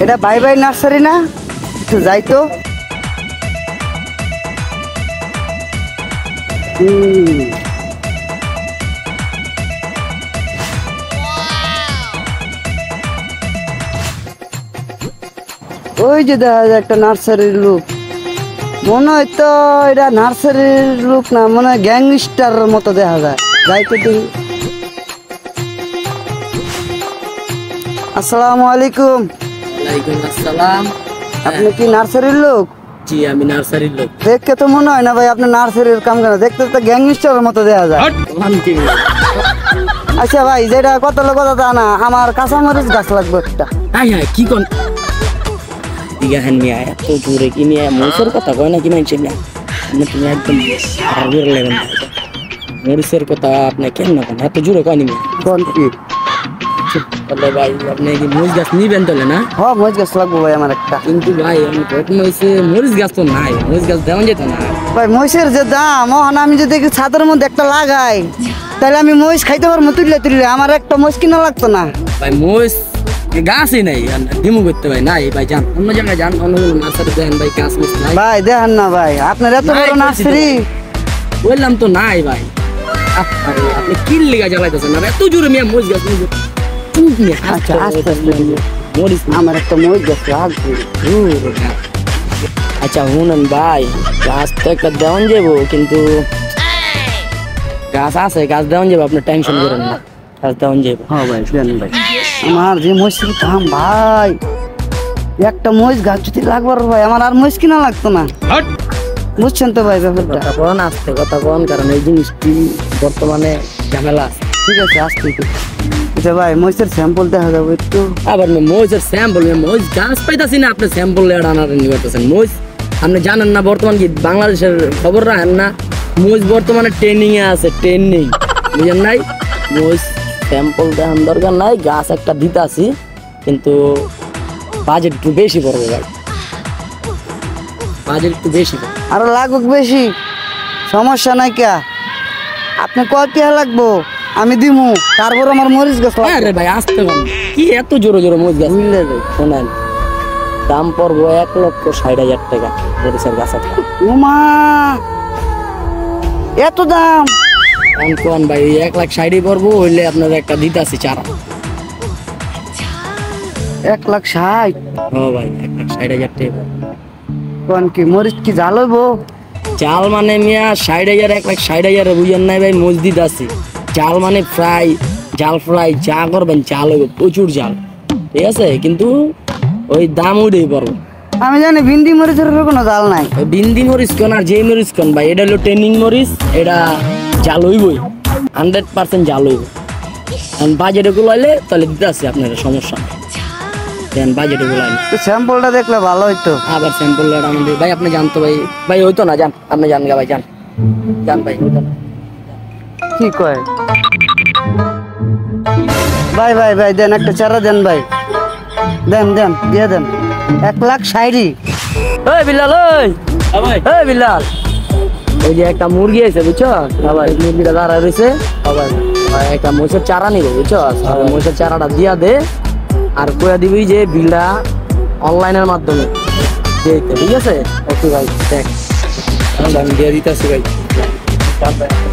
এটা bye bye nursery না? একটু যাই তো। ওই যে দেখা যায় একটা নার্সারির লোক, মনে হয় তো এটা নার্সারির লোক না, মনে হয় গ্যাংস্টার মতো দেখা যায়। যাই তো দেখি। আসসালামু আলাইকুম। ওয়ালাইকুম আসসালাম। আপনি কি নার্সারির লোক? জি আমি নার্সারির লোক। দেখতে তো মনে হয় না ভাই আপনি নার্সারির কাম করেন, দেখতে তো গ্যাংস্টারের মতো দেখা যায়। আচ্ছা ভাই, যেটা কত লোক কথা তা না, আমার কাঁচামরিচ গাছ লাগবে একটা। হ্যাঁ হ্যাঁ কি কোন দিগাহান নিয়ে এত জোরে কি নিয়ে মরিচের কথা কয় না কি মানছে না, আপনি তুমি একদম জোরে লেবেন মরিচের কথা আপনি কেন না এত জোরে কয়নি কোন কি? তাহলে ভাই আপনি কি মরিচ গাছ নিবেন তাহলে না? হ্যাঁ মরিচ গাছ লাগবে ভাই আমার একটা। কিন্তু ভাই আমি প্রথম হয়েছে মরিচ গাছ তো নাই, মরিচ গাছ দেওয়া যেত না ভাই। মরিচের যে দাম, আমি যদি ছাদের মধ্যে একটা লাগাই তাহলে আমি মরিচ খাইতে পারবো তুললে তুললে, আমার একটা মরিচ কিনা লাগতো না ভাই। মরিচ গাছই নাই ডিমু করতে ভাই নাই ভাই, যান অন্য জায়গায় যান, অন্য নার্সারি দেখেন ভাই গাছ মরিচ নাই ভাই। দেখেন না ভাই, আপনার এত বড় নার্সারি। বললাম তো নাই ভাই। আপনি কি লিগা জ্বালাইতেছেন না এত জোরে মিয়া মরিচ গাছ? আচ্ছা আস্তে আস্তে মরিচ আমার একটা মরিচ গাছ লাগবে। আচ্ছা শুনেন ভাই, গাছ তো একটা দেওয়ান যাবো, কিন্তু গাছ আছে, গাছ দেওয়ান যাবো, আপনি টেনশন করেন না, গাছ দেওয়ান যাবো। হ্যাঁ ভাই দেন ভাই। আমার যে মরিচের দাম ভাই, একটা মরিচ গাছ যদি লাগবার ভাই আমার আর মরিচ কিনা লাগতো না, বুঝছেন তো ভাই ব্যাপারটা। কথা বলেন আস্তে কথা বলেন, কারণ এই জিনিসটি বর্তমানে ঝামেলা আছে। ঠিক আছে আসতে। আচ্ছা ভাই মরিচের স্যাম্পল দেখা যাবে একটু। আবার মরিচের স্যাম্পল, মরিচ গাছ পাইতাছি না, আপনি স্যাম্পল আনানি করতেছেন। মরিচ আপনি জানেন না বর্তমান কি বাংলাদেশের খবর রাখেন না? মরিচ বর্তমানে ট্রেনিং এ আছে, ট্রেনিং বুঝেন নাই? মরিচ স্যাম্পল দেখান দরকার নাই, গাছ একটা দিতাছি, কিন্তু বাজেট একটু বেশি পড়বে ভাই, বাজেট একটু বেশি পড়বে। আরো লাগুক বেশি, সমস্যা নাই কে। আপনি কয় টাকা লাগবো আমি দিমু, তারপর আমার মরিচ গাছ লাগবে। আরে ভাই আসতে পারেন কি এত জোরে জোরে মরিচ গাছ মিলে যায়? শোনেন দাম পড়বো 1,60,000 টাকা মরিচের গাছ একটা। ওমা এত দাম! কোন ভাই 1,60,000 পড়বো, হইলে আপনার একটা দিতাছি চারা। 1,60,000? ও ভাই 1,60,000 টাকা। কোন কি মরিচ কি জাল হইব? চাল মানে মিয়া 60,000 1,60,000 বুঝেন নাই ভাই? মসজিদ আছে চাল মানে ফ্রাই, জাল ফ্রাই যা করবেন চাল হইব, প্রচুর জাল, ঠিক আছে? কিন্তু ওই দাম উঠেই পড়বো। আমি জানি ভিন্ডি মরিচের কোনো জাল নাই। ওই বিন্দি মরিচ কোন আর যে মরিচ কোন ভাই, এটা হলো ট্রেনিং মরিচ, এটা জাল হইবই, 100% জাল হইব। বাজেট এগুলো আইলে তাহলে দিতে আসছে আপনার সমস্যা দেন, বাজেট এগুলো আইলে স্যাম্পলটা দেখলে ভালো হইতো। আবার স্যাম্পল আমাদের ভাই আপনি জানতো ভাই, ভাই হইতো না, যান আপনি জান গা ভাই, যান যান ভাই, হইতো না। কি কয় ভাই? ভাই ভাই দেন একটা চারা দেন ভাই, দেন দেন দিয়ে দেন। 1,60,000? ওই বিলাল, ওই বিলাল, ওই যে একটা মুরগি আছে বুঝছো, আবার মুরগিটা দাঁড়া রয়েছে, আবার একটা মহিষের চারা নিবো বুঝছো, মহিষের চারাটা দিয়া দে, আর কইয়া দিবি যে বিলটা অনলাইনের মাধ্যমে দিয়ে দিতে, ঠিক আছে? ওকে ভাই দেখ আমি দিয়ে দিতেছি ভাই।